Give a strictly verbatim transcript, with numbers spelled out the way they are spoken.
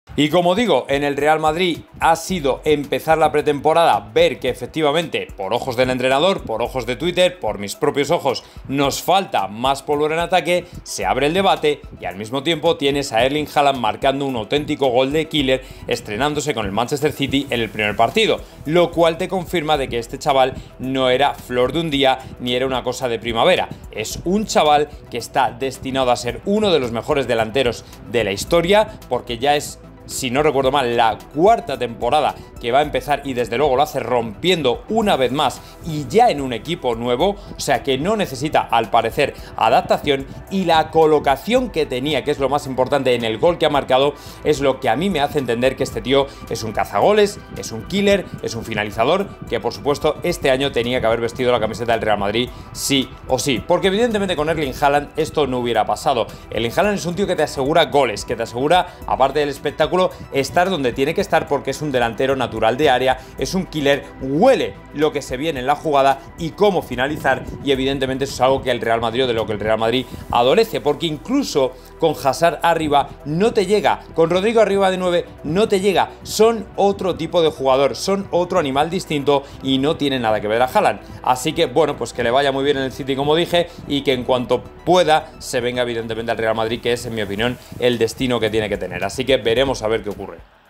Y como digo, en el Real Madrid ha sido empezar la pretemporada, ver que efectivamente, por ojos del entrenador, por ojos de Twitter, por mis propios ojos, nos falta más pólvora en ataque, se abre el debate y al mismo tiempo tienes a Erling Haaland marcando un auténtico gol de killer, estrenándose con el Manchester City en el primer partido, lo cual te confirma de que este chaval no era flor de un día ni era una cosa de primavera. Es un chaval que está destinado a ser uno de los mejores delanteros de la historia, porque ya es, si no recuerdo mal, la cuarta temporada que va a empezar y desde luego lo hace rompiendo una vez más y ya en un equipo nuevo, o sea que no necesita al parecer adaptación, y la colocación que tenía, que es lo más importante en el gol que ha marcado, es lo que a mí me hace entender que este tío es un cazagoles, es un killer, es un finalizador, que por supuesto este año tenía que haber vestido la camiseta del Real Madrid sí o sí, porque evidentemente con Erling Haaland esto no hubiera pasado. Erling Haaland es un tío que te asegura goles, que te asegura, aparte del espectáculo, estar donde tiene que estar, porque es un delantero natural de área, es un killer, huele lo que se viene en la jugada y cómo finalizar, y evidentemente eso es algo que el Real Madrid, o de lo que el Real Madrid adolece, porque incluso con Hazard arriba no te llega, con Rodrigo arriba de nueve no te llega, son otro tipo de jugador, son otro animal distinto y no tiene nada que ver a Haaland. Así que bueno, pues que le vaya muy bien en el City, como dije, y que en cuanto pueda se venga evidentemente al Real Madrid, que es, en mi opinión, el destino que tiene que tener. Así que veremos a ver qué ocurre.